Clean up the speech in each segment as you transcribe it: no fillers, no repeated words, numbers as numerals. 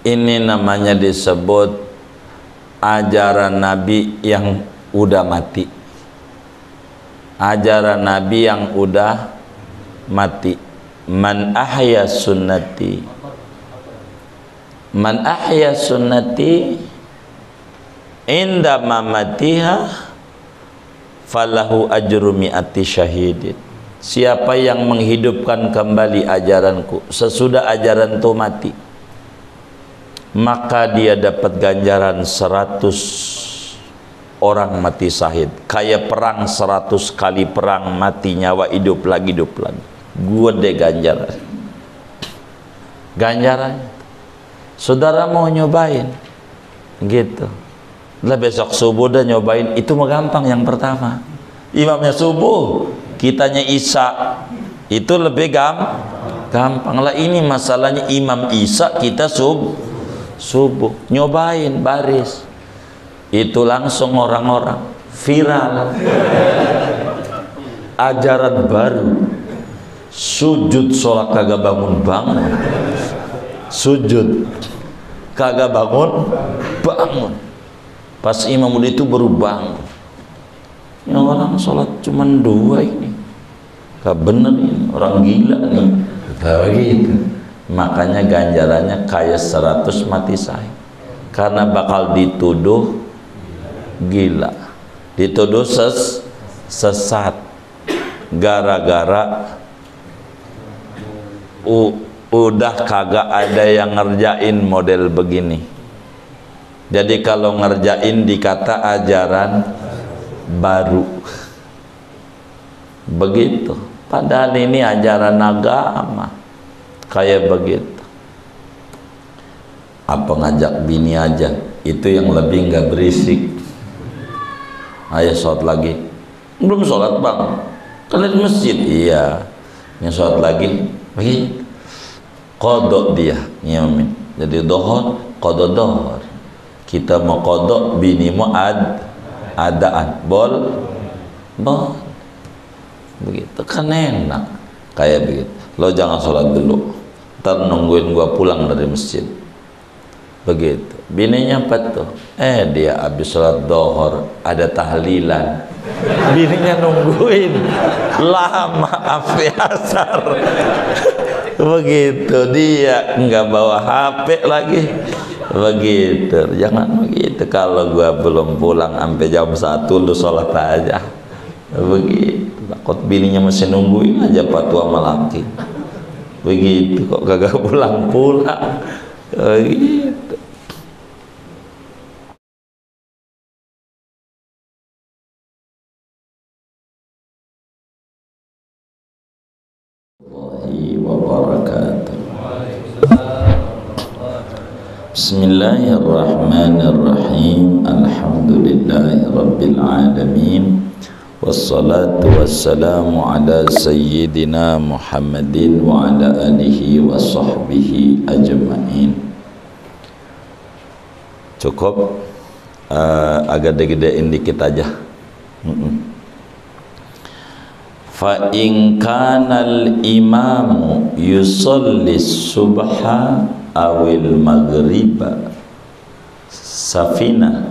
Ini namanya disebut ajaran Nabi yang udah mati. Ajaran Nabi yang udah mati. Man ahya sunnati, man ahya sunnati inda mamatiha falahu ajru mi'ati syahidin. Siapa yang menghidupkan kembali ajaranku sesudah ajaran itu mati, maka dia dapat ganjaran 100 orang mati syahid. Kayak perang 100 kali perang, mati nyawa hidup lagi. Gua deh ganjaran. Ganjarannya. Saudara mau nyobain? Gitu. Lah besok subuh udah nyobain, itu mah gampang yang pertama. Imamnya subuh, kitanya isya. Itu lebih gampang. Lah ini masalahnya imam isya, kita subuh. Nyobain baris. Itu langsung orang-orang viral. Ajaran baru. Sujud sholat kagak bangun. Sujud kagak bangun. Pas imam itu baru bangun. Yang orang sholat cuma 2 ini. Gak bener ini, orang gila nih. Begitu. Makanya ganjarannya kayak 100 mati syahid. Karena bakal dituduh gila, dituduh sesat, gara-gara udah kagak ada yang ngerjain model begini. Jadi kalau ngerjain dikata ajaran baru. Begitu. Padahal ini ajaran agama. Kayak begitu. Apa ngajak bini aja, itu yang lebih nggak berisik. Ayo sholat lagi. Belum sholat bang, kan di masjid. Iya. Yang sholat lagi. Begitu. Kodok dia nyamin. Jadi dohor, kodok dohor. Kita mau kodok, bini mau adaan. Bol. Begitu kan enak. Kayak begitu. Lo jangan sholat dulu, ntar nungguin gua pulang dari masjid. Begitu. Bininya apa tuh? Dia habis sholat dohor ada tahlilan. Bininya nungguin lama sampai asar. Begitu. Dia nggak bawa HP lagi. Begitu. Jangan begitu. Kalau gua belum pulang sampai jam 1 lu sholat aja. Begitu. Takut bininya masih nungguin aja fatwa malaki. Begitu kok kagak pulang-pulang. Begitu. Wabarakatuh. Bismillahirrahmanirrahim. Alhamdulillahirabbil alamin. Wassalatu wassalamu ala sayyidina Muhammadin wa ala alihi wa sahbihi ajma'in. Cukup agak gedein dikit aja. Fa in kanal imamu yusalli subha awil maghriba safina.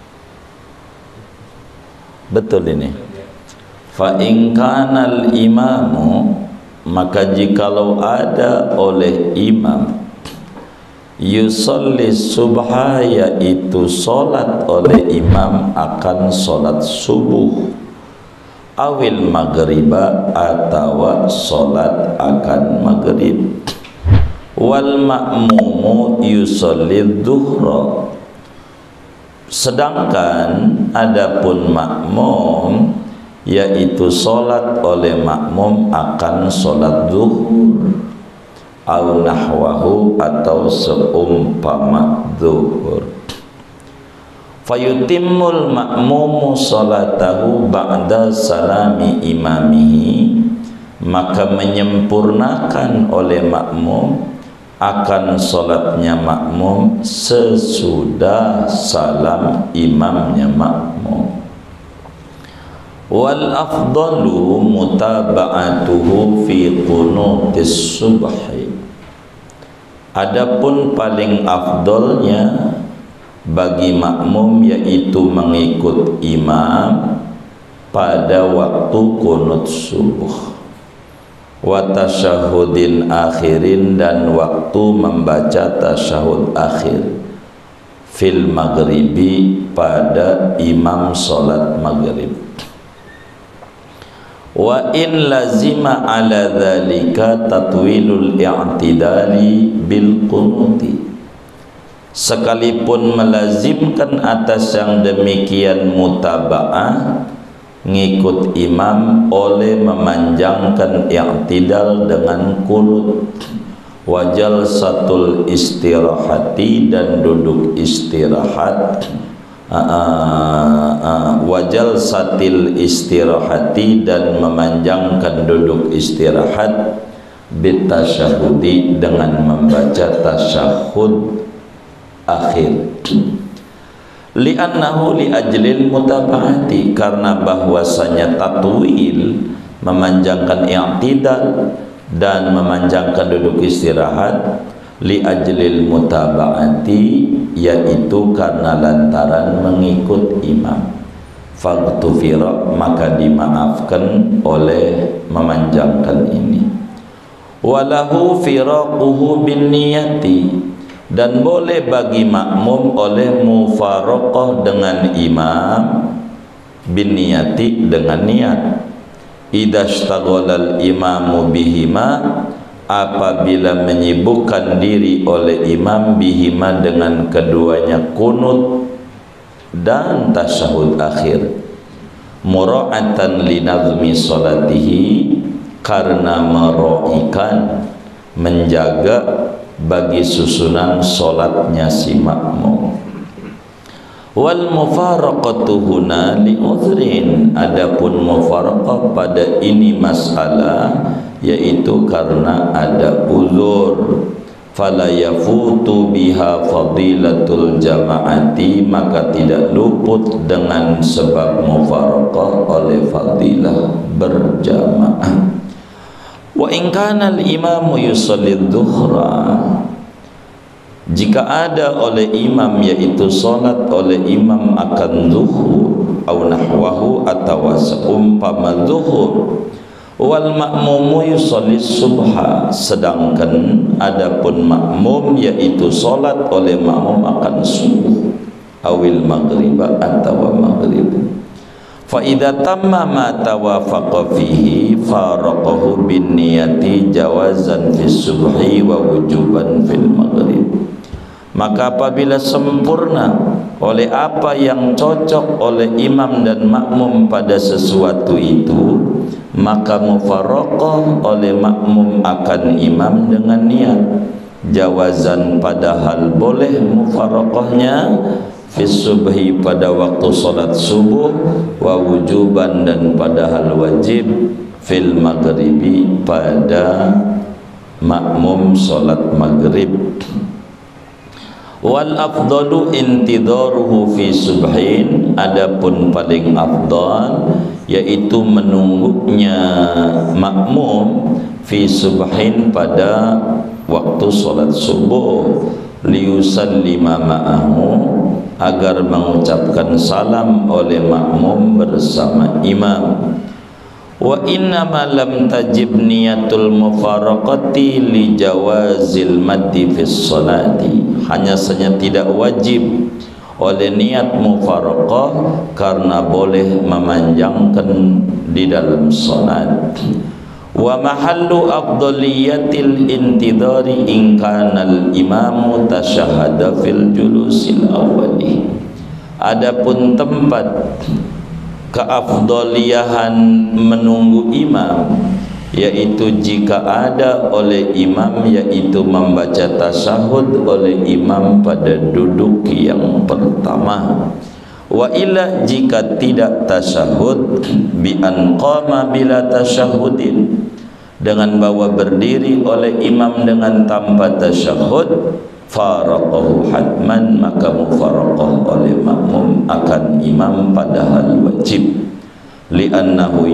Betul ini. Fa in kanal imamu, maka jikalau ada oleh imam yusalli subha, yaitu solat oleh imam akan solat subuh, awil maghriba, atau solat akan maghrib, wal ma'mumu yusalli dhuhra, sedangkan adapun makmum, yaitu solat oleh makmum akan solat zuhur, au nahwahu, atau seumpama zuhur. Fayutimmul makmumu salatahu ba'da salami imamihi, maka menyempurnakan oleh makmum akan solatnya makmum sesudah salam imamnya makmum. Wal afdalu mutaba'atuhu fi qunutis subhi, Adapun paling afdolnya bagi makmum yaitu mengikut imam pada waktu qunut subuh, wa tasyahudin akhirin, dan waktu membaca tasyahud akhir, fil maghribi, pada imam salat maghrib. Wa in lazima ala dhalika tatwilul i'tidali bil qunuti, sekalipun melazimkan atas yang demikian mutaba'ah, ngikut imam, oleh memanjangkan i'tidal dengan kunut, wajal satul istirahati, dan duduk istirahat, wajal satil istirahati, dan memanjangkan duduk istirahat, bitasyahudi, dengan membaca tasyahud akhir. Li'annahu li'ajlil mutaba'ati, karena bahwasanya tatwil, memanjangkan i'tidal dan memanjangkan duduk istirahat, li'ajlil mutaba'ati, yaitu karena lantaran mengikut imam, faghfira, maka dimaafkan oleh memanjangkan ini. Walahu firaquhu bin niyati, dan boleh bagi makmum oleh mufaraqah dengan imam, bin niyati, dengan niat. Idashtaghalal imamu bihima, apabila menyibukkan diri oleh imam, bihima, dengan keduanya, kunut dan tasyahud akhir, mura'atan linazmi salatihi, karena meroikan, menjaga bagi susunan solatnya si makmum. Wal mufaraqatu huna li udhrin, adapun mufaraqah pada ini masalah yaitu karena ada uzur, fala yafutu biha fadilatul jama'ati, maka tidak luput dengan sebab mufaraqah oleh fadilah berjamaah. Wa in kana al-imamu yusalli dhuhra, jika ada oleh imam yaitu salat oleh imam akan zuhur, au nahwahu, atau seumpama zuhur, wal ma'mumu yusalli subha, sedangkan adapun makmum yaitu salat oleh makmum akan subuh, awil maghriba, atau maghrib. Fa idza tamma ma tawafaqa fihi faraqahu bin niyati jawazan fis subhi wa wujuban fil maghrib, maka apabila sempurna oleh apa yang cocok oleh imam dan makmum pada sesuatu itu, maka mufaraqah oleh makmum akan imam dengan niat, jawazan, padahal boleh mufaraqahnya, fis subhi, pada waktu salat subuh, wa wujuban, dan padahal wajib, fil maghribi, pada makmum salat maghrib. Wal afdalu intidharuhu fi subhin, adapun paling afdal yaitu menunggunya makmum fi subhin, pada waktu salat subuh, liyusallima ma'ahu, agar mengucapkan salam oleh makmum bersama imam. Wa innama lam tajib niyatul mufaraqati li jawazil maddi fis salati, hanya saja tidak wajib oleh niat mufaraqah karena boleh memanjangkan di dalam salat. Wa mahallu afdaliyatil intidari in kana al imamu tasyahada fil julusil awwali, adapun tempat keafdaliyahan menunggu imam yaitu jika ada oleh imam yaitu membaca tasyahud oleh imam pada duduk yang pertama. Wa illa, jika tidak tasyahud, bi an qama bila tasyahudin, dengan bawa berdiri oleh imam dengan tanpa tasyahud, faraqahu hatman, maka mufaraqah oleh makmum akan imam padahal wajib, li'annahu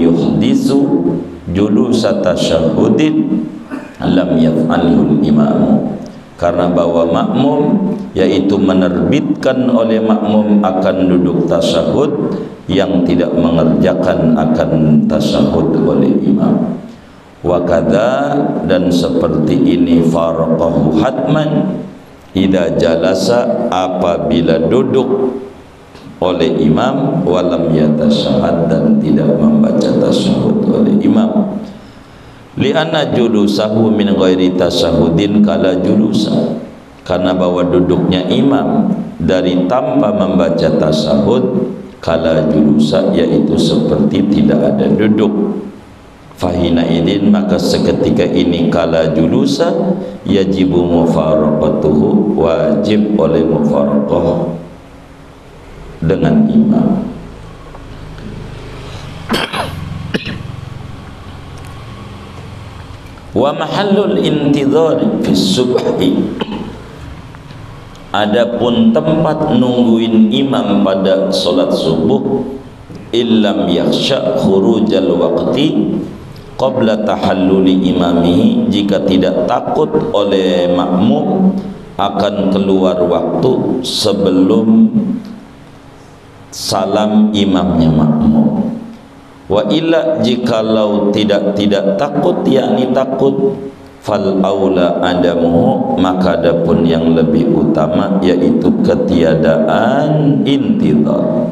yuhdisu julusa tasyahudin lam yaf'alhu imamu, karena bahwa makmum yaitu menerbitkan oleh makmum akan duduk tasyahud yang tidak mengerjakan akan tasyahud oleh imam. Wa kadza, dan seperti ini faraqahu hatman idza jalasa, apabila duduk oleh imam walam yatasyahad, dan tidak membaca tasyahud oleh imam. Li'anna julusahu min ghairi tasyahudin kala julusa, karena bahwa duduknya imam dari tanpa membaca tasyahud kala julusa, yaitu seperti tidak ada duduk. Fahina idin, maka seketika ini kala julusa yajibu mufaraqatuhu, wajib oleh mufaraqah dengan imam. Wa mahallul intidhar fi subhi, adapun tempat nungguin imam pada solat subuh, illam yakhsha khurujal waqti qabla tahalluli imamihi, jika tidak takut oleh makmum akan keluar waktu sebelum salam imamnya makmum. Wa illa, jikalau tidak takut, yakni takut, fal aula adamuhu, maka adapun yang lebih utama yaitu ketiadaan intidhar.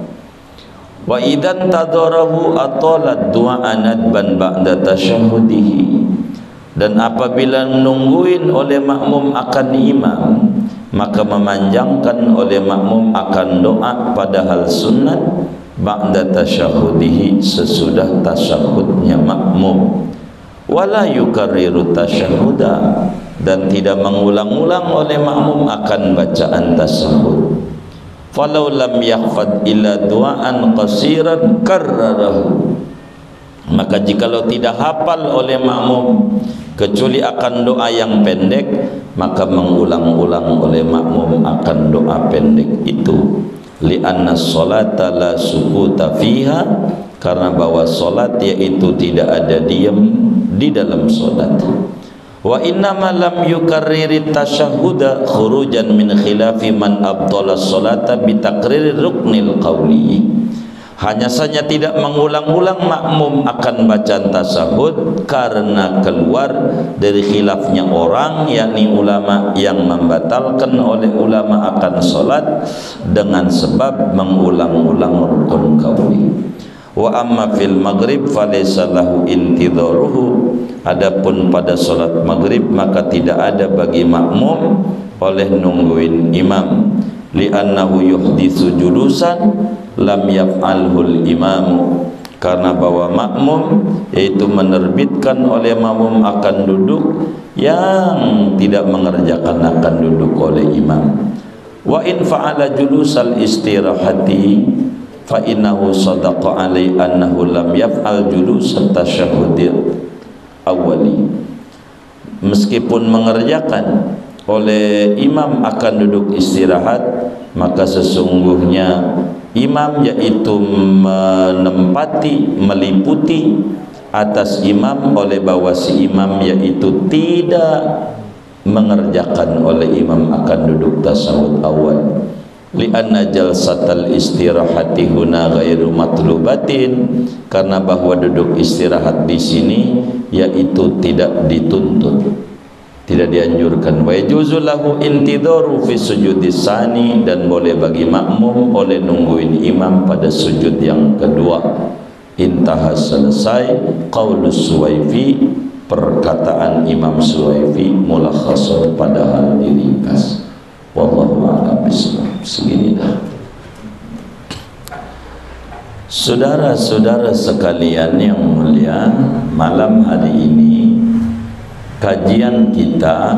Wa idan tadarahu atalat du'a nadban ba'da tasyahudihi, dan apabila nungguin oleh makmum akan imam, maka memanjangkan oleh makmum akan doa padahal sunat ba'da tasyahudihi, sesudah tasyahudnya makmum. Wala yukarriru tasyahuda, dan tidak mengulang-ulang oleh makmum akan bacaan tasyahud. Falau lam yakhfad illa du'aan qasiran karrarahu, maka jikalau tidak hafal oleh makmum kecuali akan doa yang pendek, maka mengulang-ulang oleh makmum akan doa pendek itu. Li'anna sholata la sukuta fiha, karena bahwa solat yaitu tidak ada diam di dalam solat. Wa innama lam yukarriri tasyahhuda khurujan min khilafi man abdala sholata bitaqriri ruknil qawli, hanya saja tidak mengulang-ulang makmum akan bacaan tasyahud karena keluar dari khilafnya orang, yakni ulama yang membatalkan oleh ulama akan solat dengan sebab mengulang-ulang rukun qawli. Wa amma fil maghrib falaysa lahu intidharuhu, adapun pada solat maghrib maka tidak ada bagi makmum oleh nungguin imam. Li'annahu yuhditsu julusan lam yaf'alhul imamu, karena bahwa makmum yaitu menerbitkan oleh makmum akan duduk yang tidak mengerjakan akan duduk oleh imam. Wa in fa'ala julusal istirahati fa innahu sadaqa alai annahu lam yaf'al julus tasyahhud awali, meskipun mengerjakan oleh imam akan duduk istirahat, maka sesungguhnya imam yaitu menempati, meliputi atas imam oleh bahwa si imam yaitu tidak mengerjakan oleh imam akan duduk tasawuf awal. Li'anna jalsatal istirahati huna ghairu matlubatin, karena bahwa duduk istirahat di sini yaitu tidak dituntut, tidak dianjurkan. Wa yajuzu lahu intidharu fi sujudis sani, dan boleh bagi makmum oleh nungguin imam pada sujud yang kedua. Intaha, selesai qaulus Suwaifi, perkataan Imam Suwaifi, mulakhasun padahal diringkas. Wallahu a'lam bishawab. Segini dah. Saudara-saudara sekalian yang mulia, malam hari ini kajian kita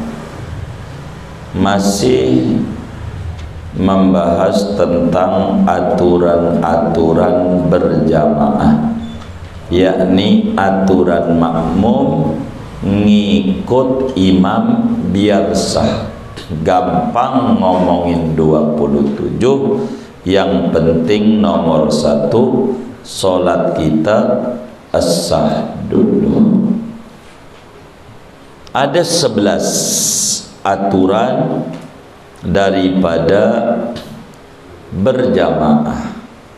masih membahas tentang aturan-aturan berjamaah, yakni aturan makmum ngikut imam biar sah. Gampang ngomongin 27, yang penting nomor 1 solat kita as-sah dulu. Ada 11 aturan daripada berjamaah.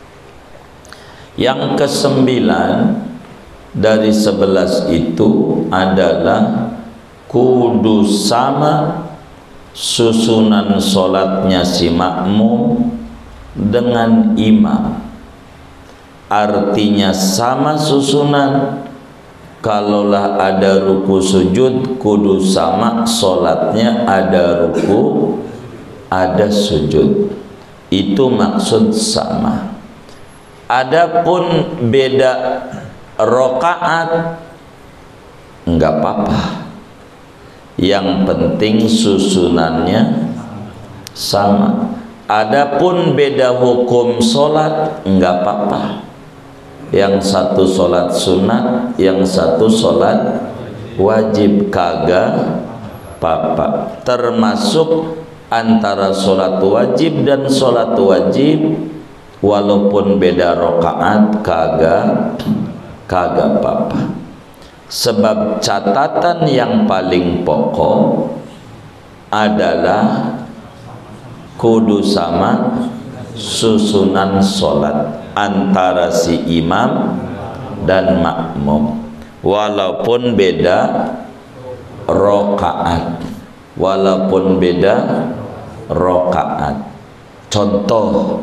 Yang kesembilan dari 11 itu adalah kudu sama susunan solatnya si makmum dengan imam. Artinya sama susunan. Kalaulah ada ruku sujud, kudu sama solatnya, ada ruku ada sujud. Itu maksud sama. Adapun beda rokaat enggak apa-apa, yang penting susunannya sama. Adapun beda hukum solat enggak apa-apa, yang satu solat sunat, yang satu solat wajib, kagak apa-apa. Termasuk antara solat wajib dan solat wajib, walaupun beda rokaat, kagak apa-apa. Sebab catatan yang paling pokok adalah kudu sama susunan solat antara si imam dan makmum, walaupun beda rokaat, walaupun beda rokaat. Contoh,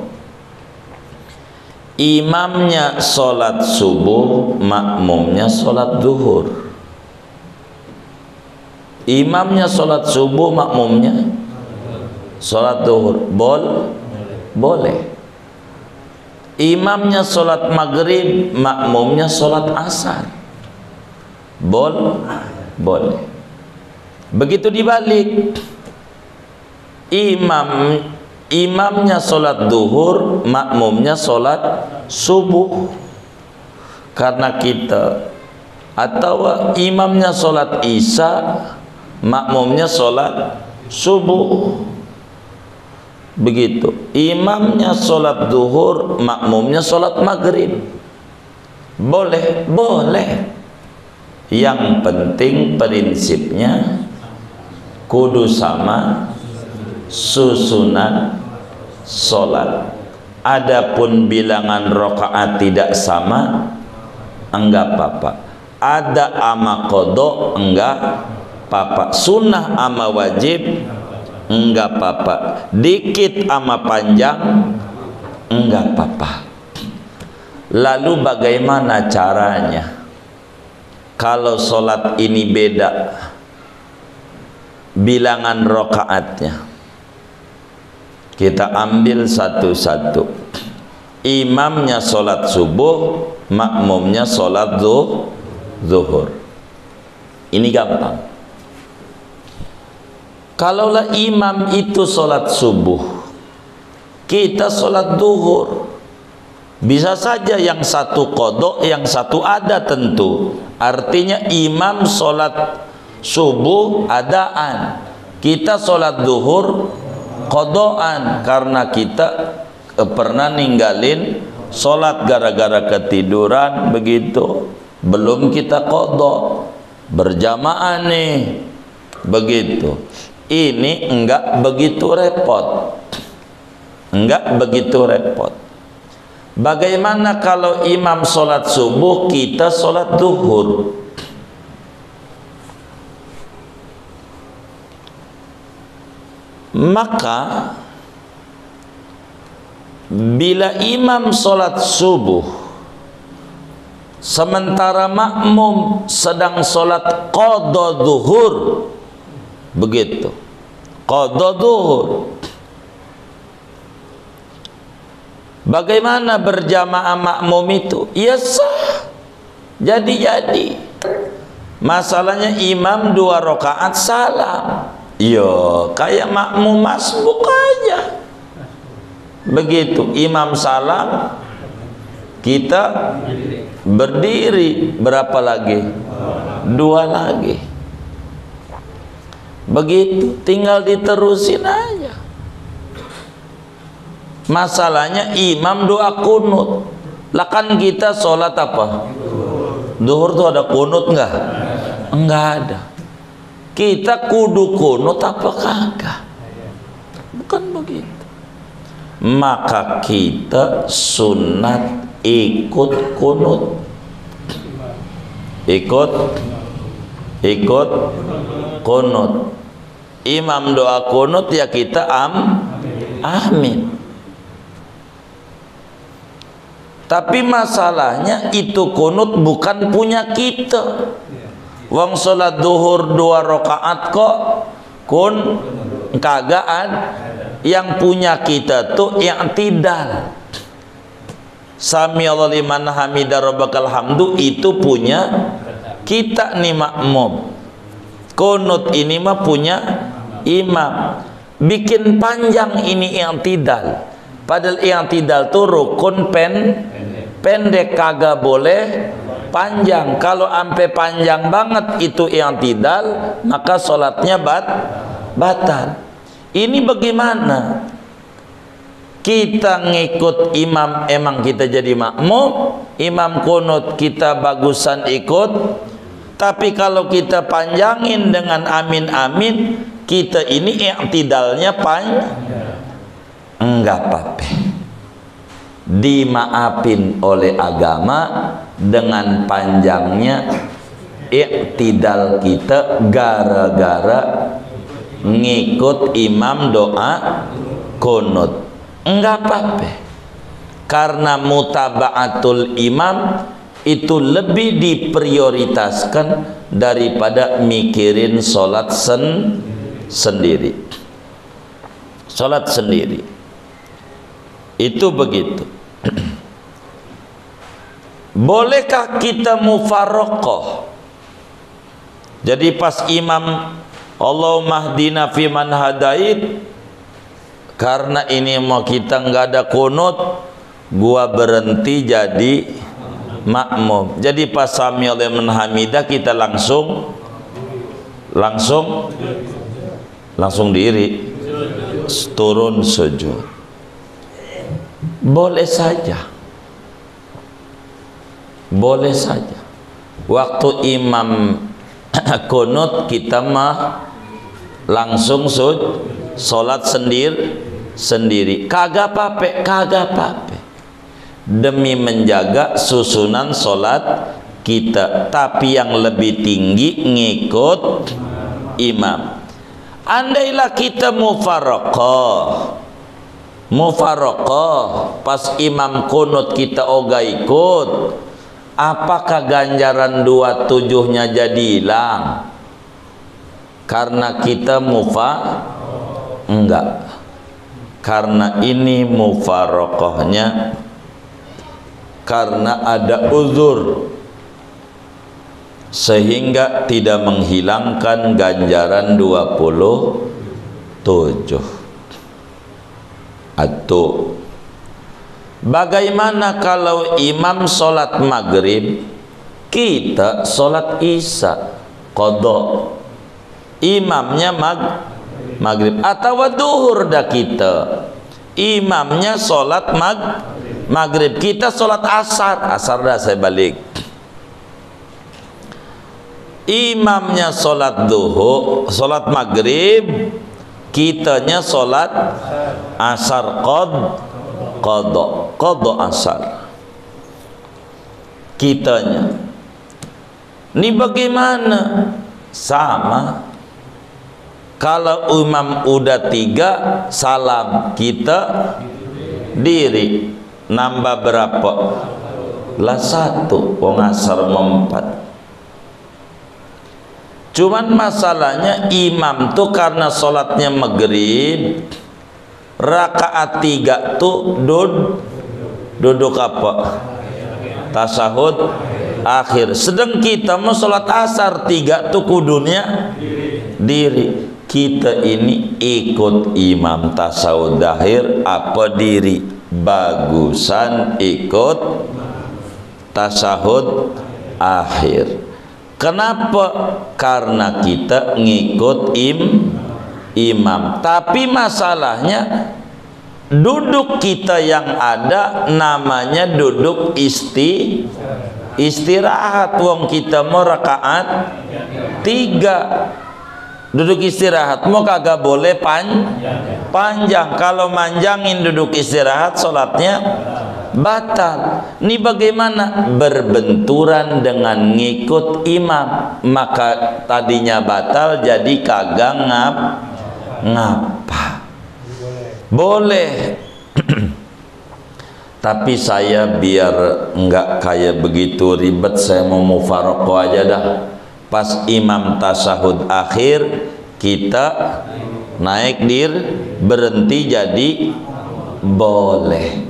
imamnya sholat subuh, makmumnya sholat zuhur. Imamnya sholat subuh, makmumnya sholat zuhur, boleh. Imamnya sholat maghrib, makmumnya sholat asar, boleh. Begitu dibalik, imamnya sholat duhur, makmumnya sholat subuh. Karena kita, atau imamnya sholat isya, makmumnya sholat subuh. Begitu, imamnya sholat duhur, makmumnya sholat maghrib, boleh. Yang penting prinsipnya kudu sama susunan sholat. Adapun bilangan rakaat tidak sama, enggak apa-apa. Ada ama qadha, enggak apa-apa. Sunnah ama wajib, enggak apa-apa. Dikit ama panjang, enggak apa-apa. Lalu bagaimana caranya kalau sholat ini beda bilangan rakaatnya? Kita ambil satu-satu. Imamnya sholat subuh, makmumnya sholat zuhur. Ini gampang. Kalaulah imam itu sholat subuh, kita sholat zuhur, bisa saja yang satu qadha, yang satu ada tentu. Artinya imam sholat subuh adaan, kita sholat zuhur qadhaan, karena kita pernah ninggalin sholat gara-gara ketiduran, begitu. Belum kita qadha, berjamaah nih, begitu. Ini enggak begitu repot, enggak begitu repot. Bagaimana kalau imam sholat subuh, kita sholat zuhur? Maka bila imam sholat subuh sementara makmum sedang sholat qadha zuhur, begitu, qadha zuhur, bagaimana berjamaah makmum itu? Ya sah, jadi. Masalahnya imam 2 rakaat salam, yo kayak makmum masbuk aja. Begitu, imam salam, kita berdiri, berapa lagi? 2 lagi. Begitu, tinggal diterusin aja. Masalahnya imam doa kunut. Lah kan kita sholat apa? Zuhur tuh ada kunut enggak? Enggak ada. Kita kudu kunut apa kagak? Bukan begitu. Maka kita sunat ikut kunut. Ikut kunut. Imam doa kunut ya kita amin. Tapi masalahnya itu kunut bukan punya kita. Wong salat duhur 2 rakaat kok kagaan. Yang punya kita tuh yang tidak. Sami Allah liman hamidah rabbakal hamdu itu punya kita nih makmum. Kunut ini mah punya imam. Bikin panjang ini yang tidak. Padahal yang tidak tuh rukun pendek, kagak boleh panjang. Kalau ampe panjang banget itu yang tidak, maka sholatnya batal. Ini bagaimana? Kita ngikut imam, emang kita jadi makmum. Imam kunut kita bagusan ikut. Tapi kalau kita panjangin dengan amin-amin, kita ini i'tidalnya panjang. Enggak apa-apa, dimaafin oleh agama dengan panjangnya i'tidal kita gara-gara ngikut imam doa kunut. Enggak apa-apa, karena mutaba'atul imam itu lebih diprioritaskan daripada mikirin sholat sendiri. Sholat sendiri itu begitu. Bolehkah kita mufaraqah? Jadi pas imam Allahumma hdina fi man hadait, karena ini mau kita nggak ada kunut, gua berhenti jadi makmum. Jadi pas sami Allahu liman hamidah kita langsung diri, turun sujud. Boleh saja, boleh saja. Waktu imam kunut kita mah langsung sholat sendiri. Kagak apa-apa. Demi menjaga susunan sholat kita. Tapi yang lebih tinggi ngikut imam. Andailah kita mufaraqah pas imam kunut kita oga ikut, apakah ganjaran 27-nya jadi hilang karena kita enggak, karena ini mufaraqahnya karena ada uzur sehingga tidak menghilangkan ganjaran 27. Atau bagaimana kalau imam sholat maghrib, kita sholat isya qadha, imamnya maghrib, atau duhur dah kita, imamnya sholat maghrib, kita sholat asar dah saya balik, imamnya sholat duhur, sholat maghrib, kitanya sholat asar qadha asar. Kitanya ini bagaimana? Sama. Kalau imam udah 3 salam, kita diri, nambah berapa? Lah 1, wong asar 4. Cuman masalahnya imam tuh karena sholatnya maghrib, rakaat 3 tuh duduk apa? Tasahud akhir. Sedang kita mau sholat asar 3 tuh kudunya diri. Kita ini ikut imam tasahud akhir apa diri? Bagusan ikut tasahud akhir. Kenapa? Karena kita ngikut imam. Tapi masalahnya duduk kita yang ada namanya duduk istirahat. Wong kita mau rakaat 3. Duduk istirahat mau kagak boleh panjang. Kalau manjangin duduk istirahat, sholatnya batal. Ini bagaimana? Berbenturan dengan ngikut imam, maka tadinya batal jadi kagak ngapa. Boleh. Tapi saya biar enggak kayak begitu ribet, saya mau mufaraqah aja dah. Pas imam tasyahud akhir kita naik berhenti jadi boleh.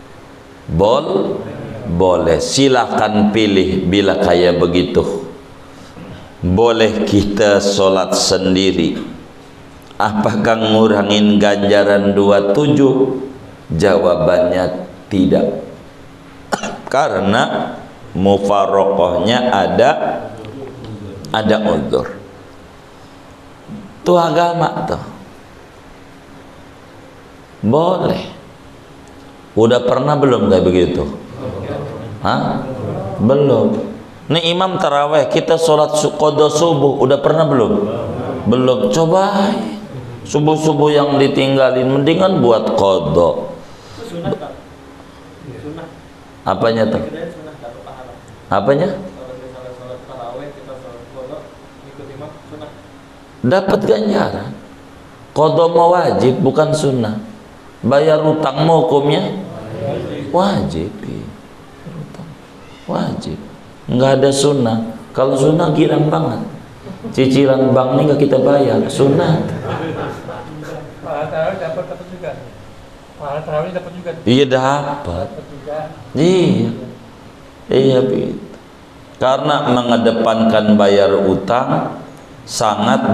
Boleh. Silahkan pilih bila kayak begitu. Boleh kita sholat sendiri. Apakah ngurangin ganjaran 27? Jawabannya tidak, karena mufaraqahnya ada uzur. Itu agama tuh. Boleh. Udah pernah belum kayak begitu? Hah? Belum. Nih imam taraweh, kita sholat qada subuh, udah pernah belum? Belum. Coba subuh-subuh yang ditinggalin, mendingan buat qada. Apanya tuh? Apanya? Dapat ganjaran. Qada mau wajib, bukan sunnah. Bayar utang mau hukumnya wajib. Wajib. Nggak ada sunnah. Kalau sunnah girang banget. Cicilan bank ini nggak kita bayar. Sunnah. Dapat juga. Pahala tarawih dapat juga. Iya dapat. Iya begitu. Karena mengedepankan bayar utang sangat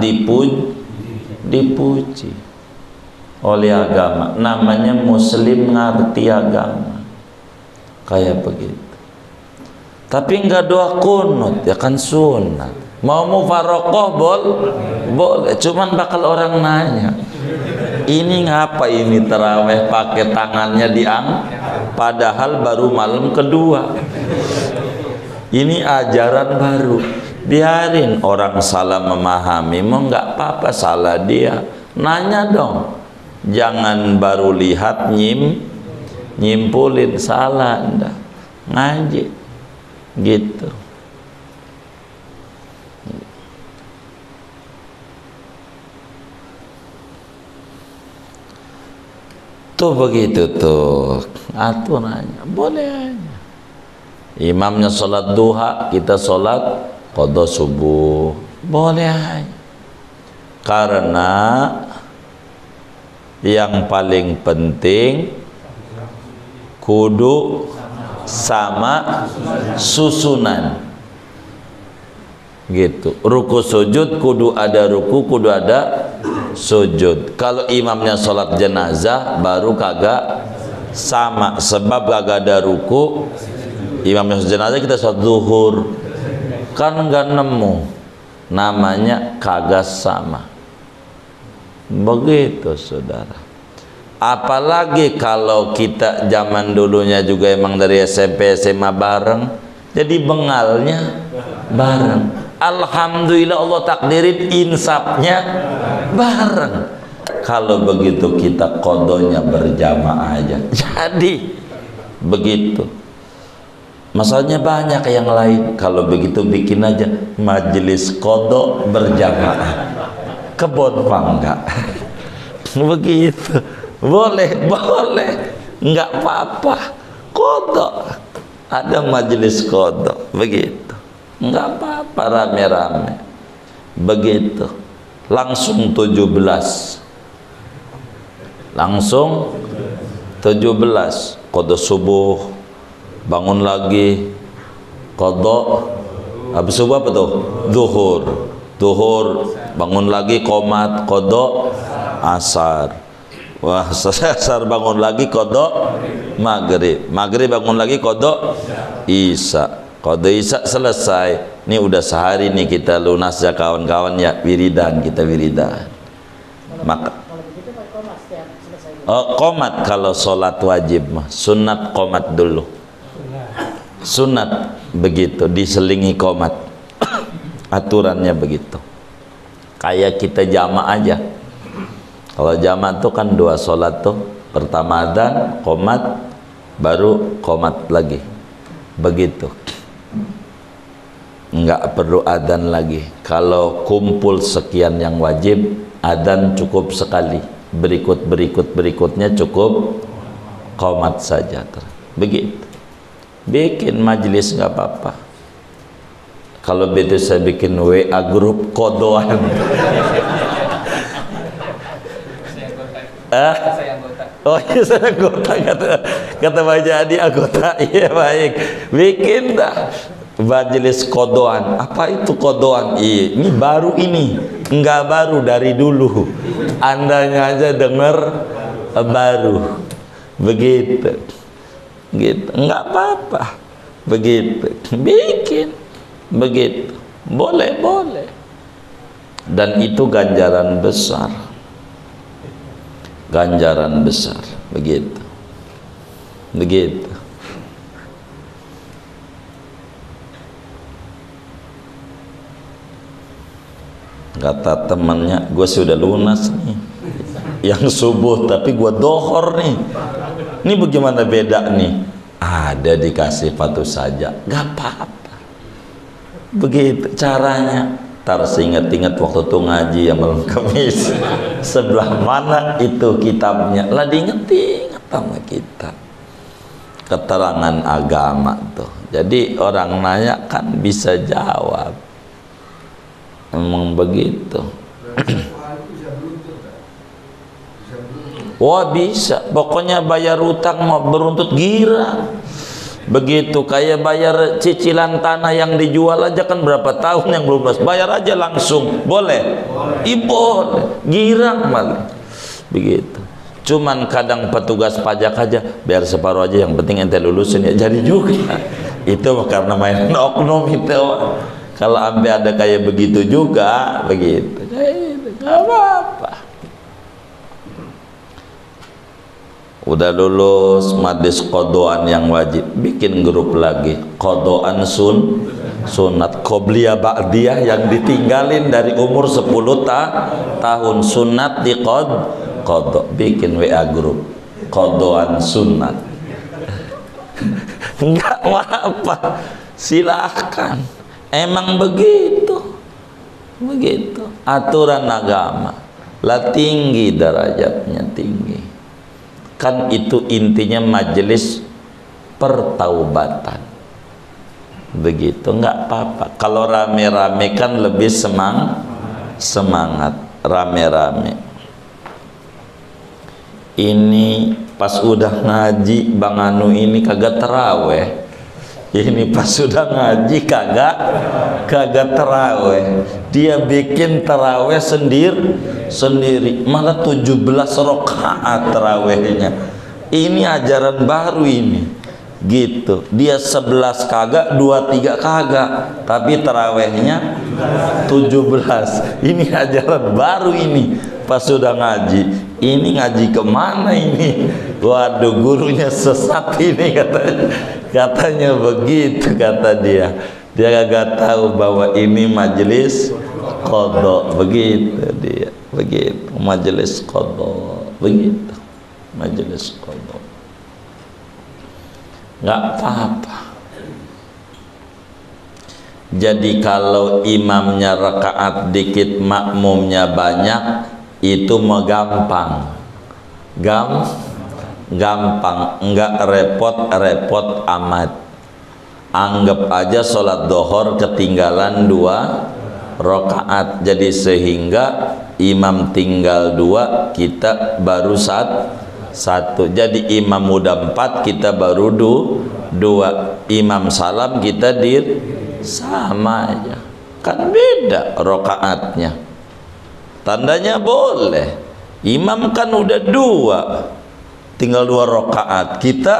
dipuji oleh agama. Namanya muslim ngerti agama. Kayak begitu. Tapi enggak doa kunut, ya kan sunat. Mau mufaraqah boleh, cuman bakal orang nanya. Ini ngapa ini taraweh pakai tangannya padahal baru malam kedua. Ini ajaran baru. Biarin orang salah memahami, mau nggak apa-apa, salah dia. Nanya dong. Jangan baru lihat nyimpulin salah Anda. Ngaji. Gitu. Tuh begitu tuh aturannya. Boleh aja. Imamnya sholat duha, kita sholat qada subuh. Boleh aja. Karena yang paling penting kudu sama susunan. Gitu. Ruku sujud kudu ada ruku, kudu ada sujud. Kalau imamnya sholat jenazah baru kagak sama, sebab kagak ada ruku. Imamnya sholat jenazah, kita sholat zuhur, kan nggak nemu, namanya kagak sama. Begitu saudara. Apalagi kalau kita zaman dulunya juga emang dari SMP SMA bareng, jadi bengalnya bareng. Alhamdulillah Allah takdirin insapnya bareng. Kalau begitu kita kodonya berjamaah aja. Jadi begitu. Masalahnya banyak yang lain. Kalau begitu bikin aja majelis kodo berjamaah. Kebon Pangga. Begitu. Boleh. Enggak apa-apa. Kodo. Ada majelis kodo. Begitu. Enggak apa-apa, rame-rame. Begitu. Langsung 17. Langsung 17. Qada subuh, bangun lagi, qada. Habis subuh apa tuh? Zuhur, bangun lagi qomat, qada asar. Wah, asar bangun lagi qada maghrib. Maghrib bangun lagi qada isya. Qada isya selesai. Ini udah sehari nih kita lunas ya kawan-kawan ya, wiridan kita wiridan. Maka qomat kalau sholat wajib mah, sunat qomat dulu. Sunat begitu, diselingi qomat. Aturannya begitu. kayak kita jamaah aja. Kalau jamaah tuh kan 2 sholat tuh, pertama adzan, qomat, baru qomat lagi, begitu. Enggak perlu adzan lagi. Kalau kumpul sekian yang wajib, adzan cukup sekali, berikutnya cukup qomat saja. Begitu. Bikin majelis nggak apa-apa. Kalau begitu saya bikin WA grup kodoan. Saya anggota. Oh iya, saya anggota, kata Pak Jadi anggota. Iya baik, bikin dah majelis kodoan. Apa itu kodoan? Iya, ini baru, ini enggak baru, dari dulu. Andanya aja dengar baru. Begitu, gitu, enggak apa-apa. Begitu, bikin, begitu, boleh. Dan itu ganjaran besar. Ganjaran besar, begitu. Kata temannya, gue sudah lunas nih yang subuh, tapi gue dohor nih. Ini bagaimana beda nih? Ada dikasih patuh saja, gak apa-apa. Begitu caranya. Ntar seingat-ingat waktu itu ngaji yang malam Kamis, sebelah mana itu kitabnya, lah diinget-inget sama kita, keterangan agama tuh. Jadi orang nanya kan bisa jawab, emang begitu. Wah bisa, pokoknya bayar utang mau beruntut girang. Begitu, kayak bayar cicilan tanah yang dijual aja kan berapa tahun yang belum lunas, bayar aja langsung, boleh? Boleh, girang malah. Begitu. Cuman kadang petugas pajak aja, biar separuh aja, yang penting ente lulusin ya, jadi juga. Itu karena main oknum itu. Kalau sampai ada kayak begitu juga, begitu. Gak apa-apa. Udah lulus madis kodoan yang wajib, bikin grup lagi kodoan sunat qobliyah ba'diyah yang ditinggalin dari umur 10 tahun, sunat di kodo, bikin WA grup kodoan sunat. Enggak apa-apa, silahkan, emang begitu aturan agama. Lah tinggi derajatnya, tinggi. Kan itu intinya majelis pertaubatan. Begitu, nggak apa-apa. Kalau rame-rame kan lebih semangat rame-rame. Ini pas udah ngaji Bang Anu ini kagak teraweh. Ini pas sudah ngaji kagak teraweh. Dia bikin teraweh sendiri, malah 17 rakaat terawehnya. Ini ajaran baru ini, gitu. Dia 11 kagak, 23 kagak, tapi terawehnya 17. Ini ajaran baru ini. Pas sudah ngaji, ini ngaji kemana ini? Waduh, gurunya sesat ini katanya begitu, kata dia. Dia kagak tahu bahwa ini majelis qadha, begitu dia, begitu majelis qadha, begitu majelis qadha. Nggak apa-apa. Jadi kalau imamnya rakaat dikit, makmumnya banyak, itu mah gampang, enggak repot amat. Anggap aja sholat dohor ketinggalan 2 rakaat, jadi sehingga imam tinggal 2, kita baru 1. Jadi imam udah 4, kita baru 2. Imam salam, kita sama aja, kan beda rakaatnya. Tandanya boleh. Imam kan udah 2, tinggal 2 rakaat, kita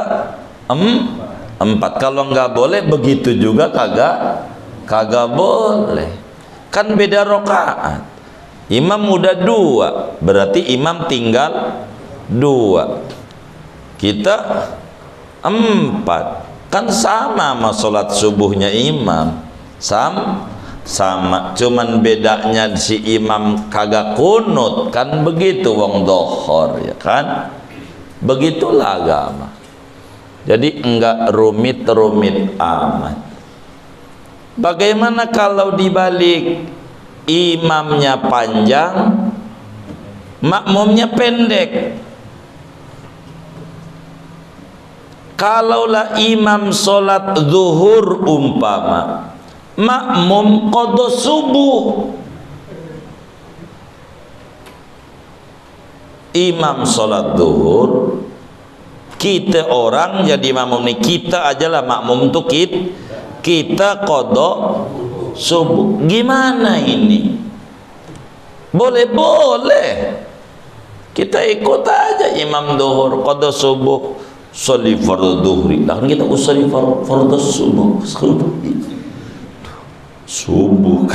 4. Kalau nggak boleh begitu juga kagak boleh. Kan beda rakaat. Imam udah 2, berarti imam tinggal 2, kita 4. Kan sama sholat subuhnya imam, sama, cuman bedanya si imam kagak kunut kan begitu wong dohor ya kan, begitulah agama. Jadi enggak rumit-rumit amat. Bagaimana kalau dibalik, imamnya panjang, makmumnya pendek? Kalaulah imam sholat zuhur umpama, makmum qadha subuh. Imam sholat zuhur, kita orang jadi makmum nih, kita ajalah makmum untuk kita qadha subuh. Gimana ini? Boleh kita ikut aja imam zuhur qadha subuh, sholli fardhu dhuhri, lah kita usolli fardhu subuh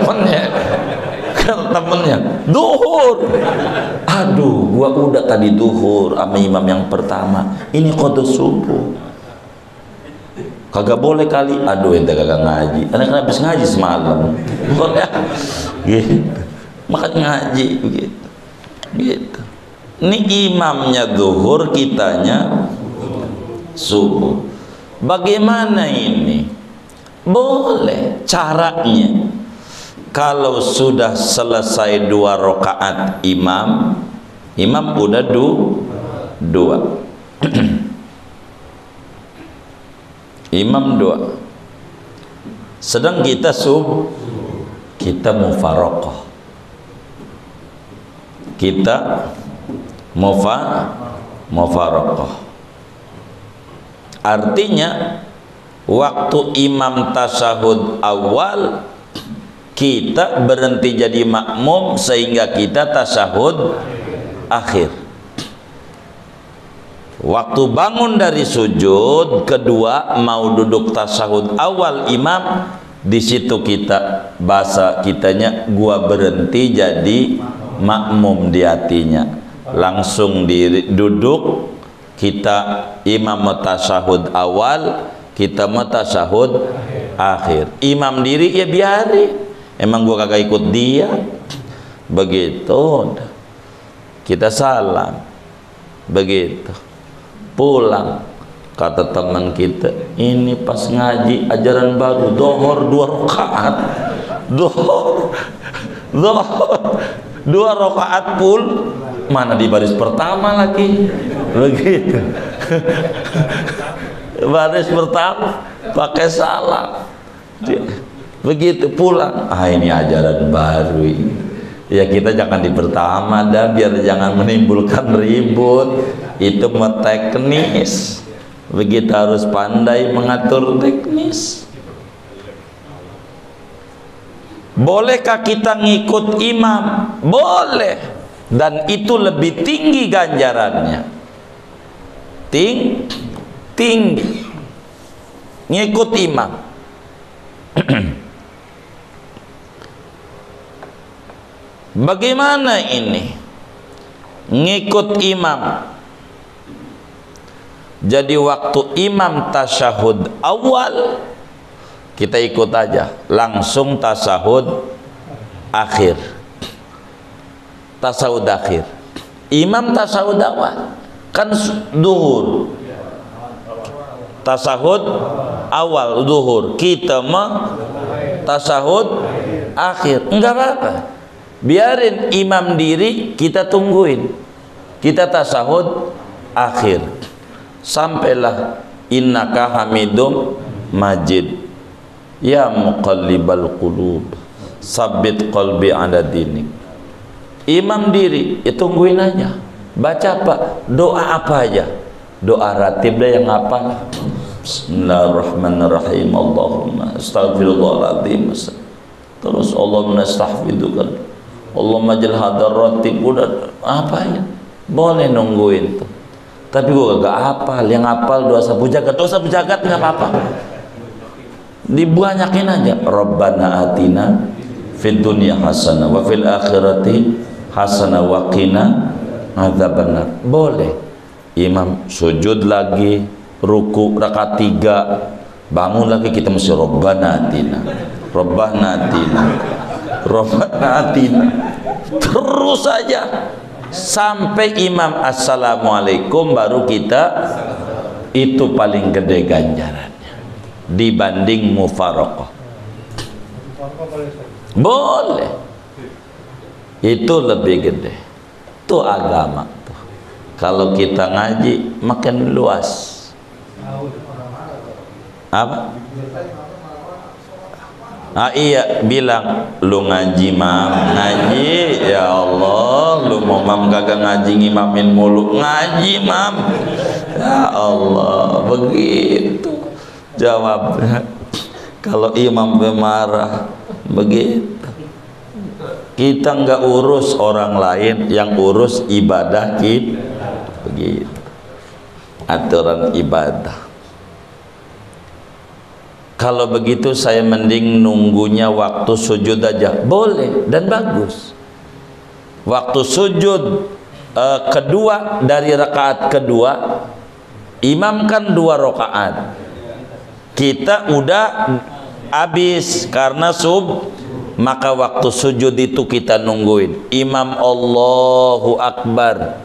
kata temennya duhur. Aduh, gua udah tadi duhur sama imam yang pertama, ini qadha subuh. Kagak boleh kali. Aduh, ente kagak ngaji. Anak kan habis ngaji semalam. Boleh gitu. Makanya ngaji gitu. Ini imamnya duhur, kitanya subuh. Bagaimana ini? Boleh caranya. Kalau sudah selesai 2 rakaat imam udah dua imam 2, sedang kita kita mufaraqah, kita mufaraqah. Artinya waktu imam tasyahud awal kita berhenti jadi makmum sehingga kita tasyahud akhir. Waktu bangun dari sujud kedua mau duduk tasyahud awal imam, di situ kita bahasa kitanya gua berhenti jadi makmum di hatinya. Langsung duduk, kita imam tasyahud awal, kita tasyahud akhir. Imam diri ya biarin. Emang gua kagak ikut dia. Begitu. Kita salam. Begitu. Pulang. Kata teman kita, ini pas ngaji ajaran baru, dohor 2 rakaat. Dohor 2 rakaat pul. Mana di baris pertama lagi. Begitu. Baris pertama pakai salam. Begitu pulang, ini ajaran baru ini. Ya kita jangan di pertama dah, biar jangan menimbulkan ribut. Itu mah teknis. Begitu harus pandai mengatur teknis. Bolehkah kita ngikut imam? Boleh. Dan itu lebih tinggi ganjarannya. Tinggi. Ngikut imam. Bagaimana ini? Ngikut imam. Jadi waktu imam tasyahud awal kita ikut aja, langsung tasyahud akhir. Tasyahud akhir. Imam tasyahud awal kan duhur. Tasyahud awal duhur, kita mah tasyahud akhir. Enggak apa-apa. Biarin imam diri, kita tungguin. Kita tasyahud akhir. Sampailah innaka hamidum majid. Ya muqallibal qulub, sabbit qalbi ala dinik. Imam diri, ya tungguin aja. Baca apa? Doa apa aja? Doa ratib dah yang apa? Bismillahirrahmanirrahim. Allahumma astaghfirullahaladzim. Terus Allahumma astahfidukan. Allahumma jal hadar ratib. Udah apa ya? Boleh nungguin tuh. Tapi gua gak hafal. Yang hafal doa sapu jagat. Doa sapu jagat nggak apa-apa. Dibanyakin aja. Rabbana atina fid dunya hasanah wa fil akhirati hasanah wa qina adzabannar. Boleh. Imam sujud lagi, ruku rakaat 3, bangun lagi, kita mesti Rabbana atina. Rabbana atina, Rabbana atina. Terus saja sampai imam assalamualaikum baru kita, itu paling gede ganjarannya dibanding mufaraqah. Boleh, itu lebih gede. Itu agama tuh. Kalau kita ngaji makin luas. Apa? Ah iya, bilang lu ngaji mam, ngaji ya Allah, lu mau mam kagak ngaji ngimamin mulu, ngaji mam ya Allah, begitu jawabnya. Kalau imam marah begitu, kita nggak urus orang lain, yang urus ibadah kita, begitu aturan ibadah. Kalau begitu saya mending nunggunya waktu sujud aja, boleh dan bagus. Waktu sujud kedua dari rakaat kedua, imam kan 2 rakaat, kita udah habis karena maka waktu sujud itu kita nungguin imam Allahu Akbar,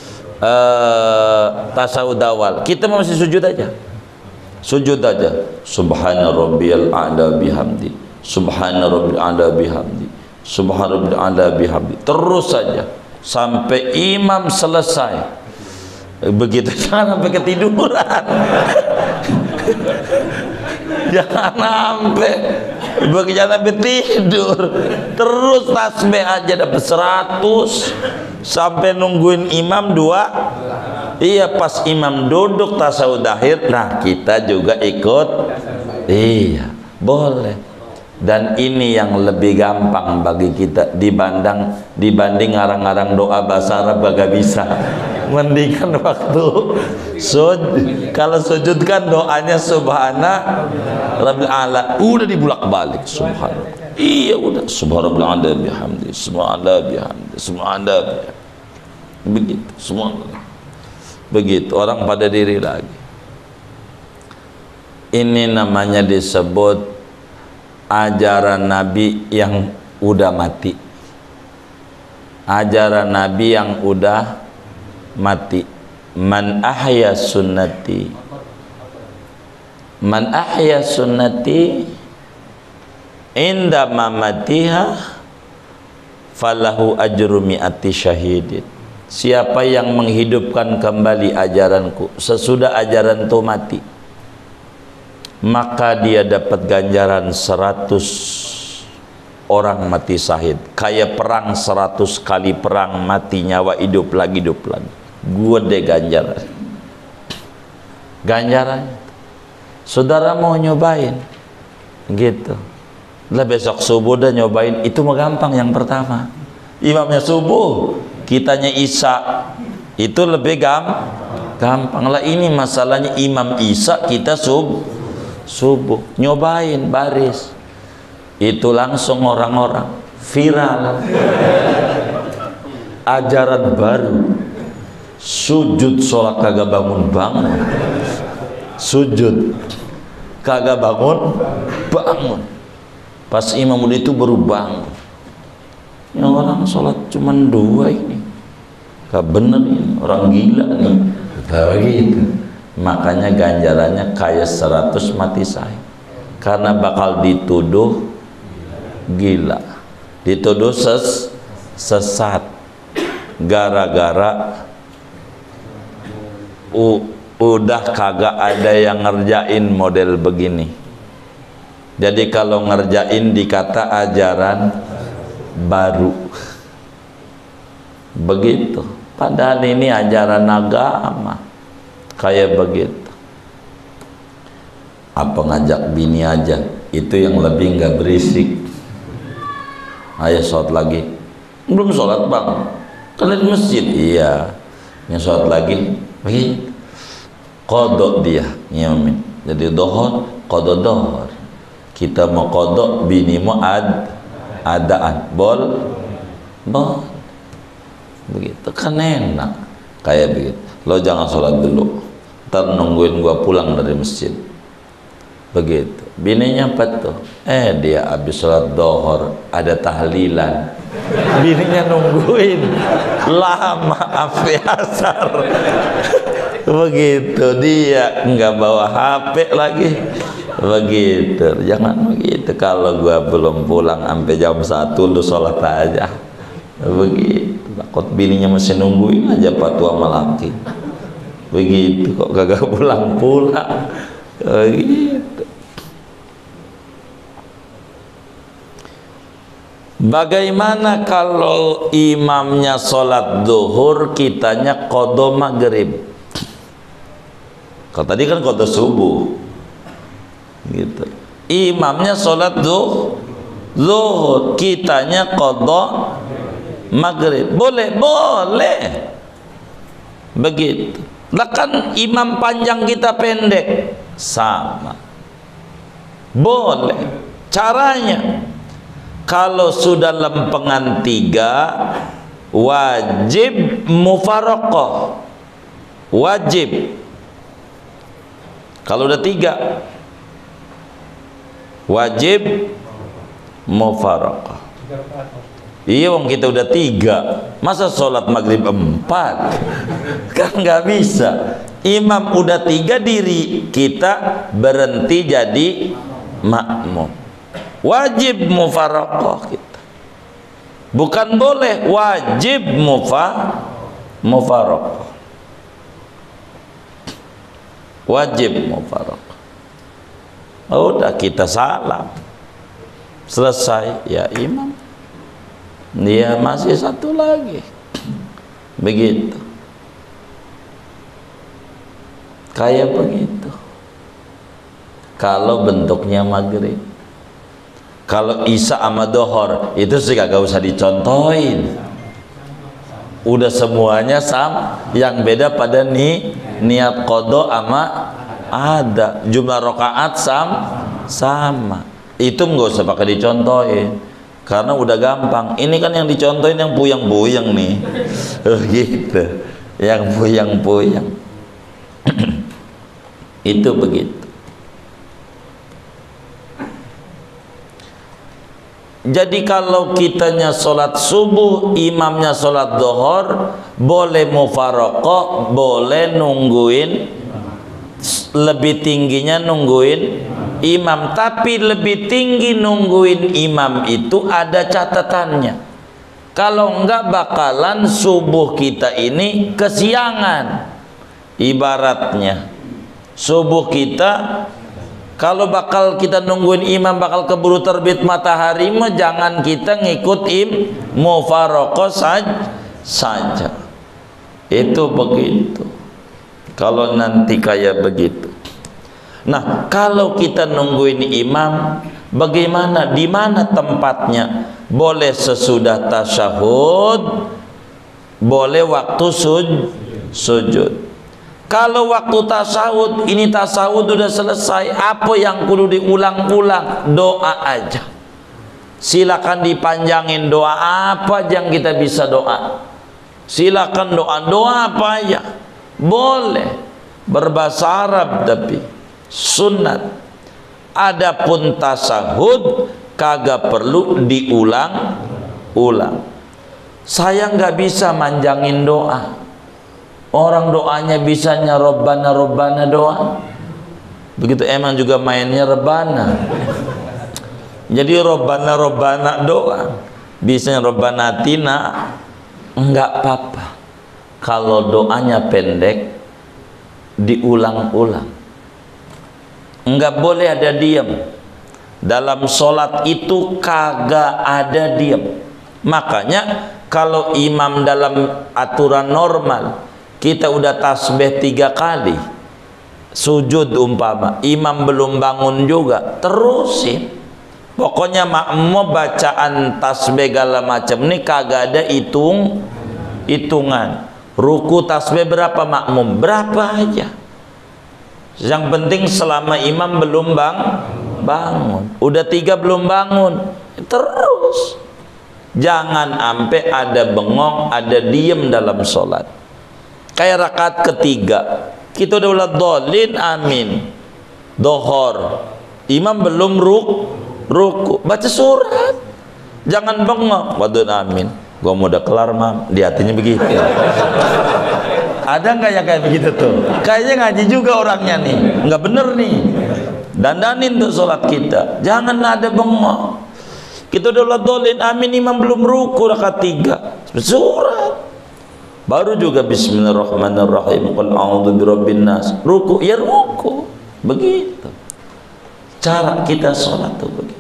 tasawuf awal, kita masih sujud aja. Sujud aja, subhana rabbiyal a'la bihamdi, subhana rabbiyal a'la bihamdi, subhana rabbiyal a'la bihamdi, terus saja sampai imam selesai. Begitu, jangan sampai ketiduran. Jangan sampai tidur. Terus tasbih aja dapat 100 sampai nungguin imam 2. Iya, pas imam duduk tasawuf akhir, nah kita juga ikut. Iya, boleh. Dan ini yang lebih gampang bagi kita dibanding ngarang-ngarang doa bahasa Arab gak bisa. Mendingan waktu kalau sujud kan doanya subhana rabbil a'la, udah dibulak-balik subhana. Iya udah subhana rabbil a'la bihamdi, subhana bihamdi, subhana begitu semua. Begitu orang pada diri lagi. Ini namanya disebut ajaran Nabi yang udah mati. Ajaran Nabi yang udah mati. Man ahya sunnati, man ahya sunnati inda mamatiha falahu ajru mi'ati syahidin. Siapa yang menghidupkan kembali ajaranku sesudah ajaran itu mati, maka dia dapat ganjaran 100 orang mati syahid. Kayak perang 100 kali perang, mati nyawa hidup lagi. Gue deh ganjaran. Saudara mau nyobain gitu lah, besok subuh udah nyobain. Itu mah gampang. Yang pertama imamnya subuh, kitanya isya, itu lebih gampang lah. Ini masalahnya imam isya, kita subuh. Nyobain baris, itu langsung orang-orang viral. Ajaran baru, sujud sholat kagak bangun, sujud kagak bangun. Pas imam itu baru bangun. Yang orang sholat cuma 2 ini, gak bener ini, orang gila nih. Begitu. Makanya ganjarannya kayak 100 mati syahid, karena bakal dituduh gila, dituduh sesat, gara-gara udah kagak ada yang ngerjain model begini. Jadi kalau ngerjain dikata ajaran baru begitu, padahal ini ajaran agama. Kayak begitu. Apa ngajak bini aja, itu yang lebih nggak berisik. Ayo sholat lagi, belum sholat bang, kan di masjid. Iya, yang sholat lagi begitu. Kodok dia nyamin, jadi dohor, kodok dohor. Kita mau kodok, bini mau adaan, bol begitu kan enak. Kayak begitu. Lo jangan sholat dulu, ntar nungguin gua pulang dari masjid. begitu. Bininya apa tuh? Dia habis sholat dohor ada tahlilan. Bininya nungguin lama sampai asar. Begitu, dia nggak bawa HP lagi. Begitu, jangan begitu. Kalau gua belum pulang sampai jam 1 lu sholat aja. Begitu, takut bininya masih nungguin aja fatwa malaki. Begitu, kok kagak pulang-pulang. Begitu. Bagaimana kalau imamnya sholat zuhur, kitanya qadha maghrib? Kalau tadi kan qadha subuh, gitu. Imamnya sholat zuhur, kitanya qadha maghrib. Boleh, boleh. Begitu. Lah kan imam panjang kita pendek, sama. Boleh. Caranya, kalau sudah lempengan 3, wajib mufaraqah. Wajib. Kalau udah 3, wajib mufaraqah. Iya, wong kita udah 3, masa sholat maghrib 4? Kan nggak bisa. Imam udah 3, diri kita berhenti jadi makmum. Wajib mufaraqah kita. Bukan boleh, wajib mufaraqah. Wajib mufaraqah. Udah kita salam, selesai, ya imam, dia masih satu lagi. Begitu. Kayak begitu. Kalau bentuknya maghrib. Kalau isya sama dohor itu sih kagak usah dicontohin, udah semuanya sama. Yang beda pada niat qadha sama ada jumlah rakaat sama. Itu nggak usah pakai dicontohin karena udah gampang. Ini kan yang dicontohin yang puyang-puyang nih. Gitu, yang puyang-puyang. Itu begitu. Jadi kalau kitanya sholat subuh, imamnya sholat dohor, boleh mufaraqah, boleh nungguin, lebih tingginya nungguin imam. Tapi lebih tinggi nungguin imam itu ada catatannya. Kalau enggak bakalan subuh kita ini kesiangan. Ibaratnya subuh kita, kalau bakal kita nungguin imam bakal keburu terbit matahari, mah jangan kita ngikut mufaraqah saja. Itu begitu. Kalau nanti kayak begitu. Nah, kalau kita nungguin imam, bagaimana? Di mana tempatnya? Boleh sesudah tasyahud, boleh waktu sujud. Kalau waktu tasawuf, ini tasawuf udah selesai, apa yang kudu diulang-ulang? Doa aja. Silakan dipanjangin doa apa aja yang kita bisa doa. Silakan doa apa aja. Boleh. Berbahasa Arab tapi sunat. Adapun tasawuf kagak perlu diulang-ulang. Saya nggak bisa manjangin doa. Orang doanya bisanya Rabbana doa. Begitu emang juga mainnya rebana. Jadi Rabbana doa. Bisanya Rabbana atina. Enggak apa-apa. Kalau doanya pendek, diulang-ulang. Enggak boleh ada diam. Dalam sholat itu kagak ada diam. Makanya kalau imam dalam aturan normal, kita udah tasbih 3 kali, sujud umpama, imam belum bangun juga, terusin. Pokoknya makmum bacaan tasbih segala macam ini kagak ada hitungan. Ruku tasbih berapa makmum, berapa aja. Yang penting selama imam belum bangun. Udah 3 belum bangun, terus. Jangan sampai ada bengong, ada diem dalam sholat. Kayak rakaat ketiga, kita udah dolin amin, dohor, Imam belum ruku, baca surat. Jangan bengong. Waduh, amin. Gua mau udah kelar, Mam. Di hatinya begitu. Ada nggak yang kayak begitu tuh? Kayaknya ngaji juga orangnya nih. Nggak bener nih. Dandanin tuh sholat kita. Jangan ada bengong. Kita udah dolin, amin, imam belum ruku rakaat 3. Surat. Baru juga bismillahirrahmanirrahim. Qul a'udzu birabbin nas. Ruku, ya ruku. Begitu. Cara kita sholat tuh begitu.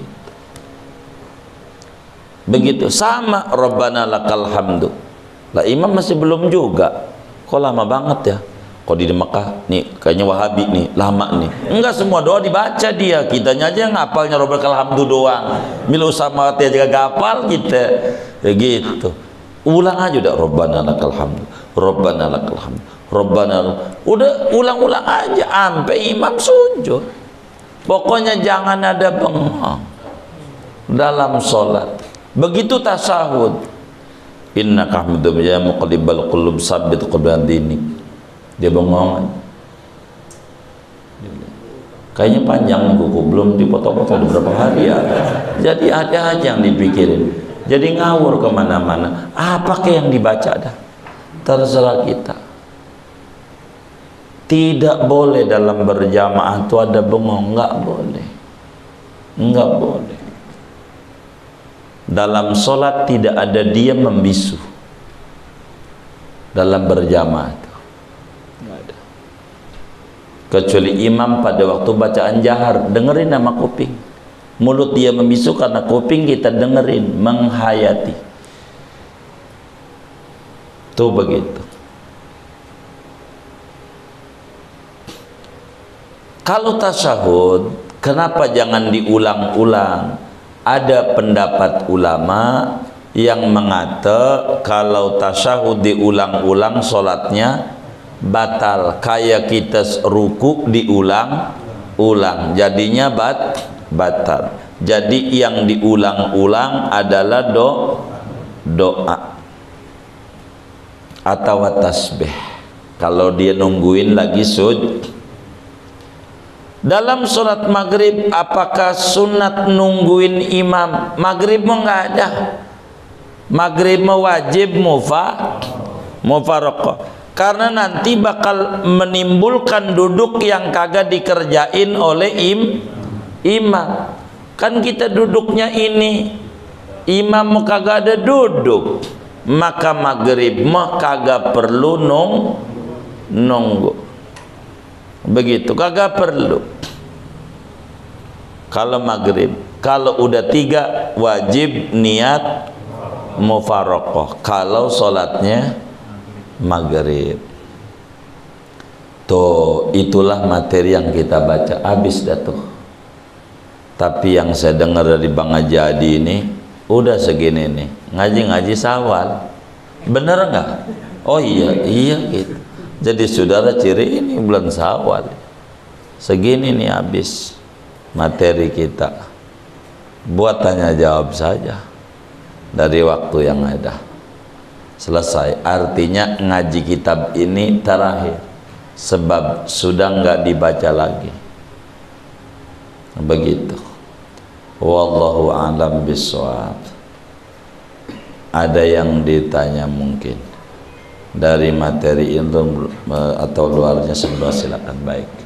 Begitu sama Rabbana lakal hamdu. Lah imam masih belum juga. Kok lama banget ya? Kok di Mekah nih kayaknya Wahabi nih lama nih. Enggak, semua doa dibaca dia. Kitanya aja yang ngapalnya Rabbana lakal hamdu doang. Milu samawati aja gak hafal kita. Ya gitu. Ulang aja udah Rabbana lakal hamdu. Rabbana lakal hamdu. Rabbana. Udah ulang-ulang aja sampai imam sujud. Pokoknya jangan ada bengong dalam sholat. Begitu tasahud, innaka hamidum ya muqallibal qulub sabbit qulubana. Dia bengong. Kayaknya panjang nih kuku, belum dipotong-potong beberapa hari ya. Jadi ada aja yang dipikirin. Jadi ngawur kemana-mana. Apakah yang dibaca dah? Terserah kita. Tidak boleh dalam berjamaah itu ada bengong, nggak boleh, nggak boleh. Dalam sholat tidak ada diam membisu. Dalam berjamaah itu nggak ada. Kecuali imam pada waktu bacaan jahar, dengerin sama kuping. Mulut dia membisu karena kuping kita dengerin, menghayati. Tuh begitu. Kalau tasyahud, kenapa jangan diulang-ulang? Ada pendapat ulama yang mengata kalau tasyahud diulang-ulang sholatnya batal. Kayak kita ruku diulang-ulang, jadinya batal. Jadi yang diulang-ulang adalah doa atau tasbih. Kalau dia nungguin lagi sujud. Dalam sholat maghrib, apakah sunat nungguin imam? Maghrib mau nggak ada. Maghrib mau wajib mufaraqah. Karena nanti bakal menimbulkan duduk yang kagak dikerjain oleh imam. Kan kita duduknya ini, imam kagak ada duduk. Maka maghrib mah kagak perlu nunggu. Begitu, kagak perlu. Kalau maghrib, kalau udah 3 wajib niat mufaraqah. Kalau sholatnya maghrib, tuh itulah materi yang kita baca. Habis dah tuh. Tapi yang saya dengar dari Bang Haji ini udah segini nih, ngaji Syawal. Bener nggak? Oh iya gitu. Jadi saudara, ciri ini bulan Syawal segini nih habis materi kita. Buat tanya jawab saja dari waktu yang ada. Selesai. Artinya ngaji kitab ini terakhir, sebab sudah nggak dibaca lagi. Begitu. Wallahu a'lam bishawab. Ada yang ditanya mungkin dari materi itu atau luarnya, sebelah silakan. Baik.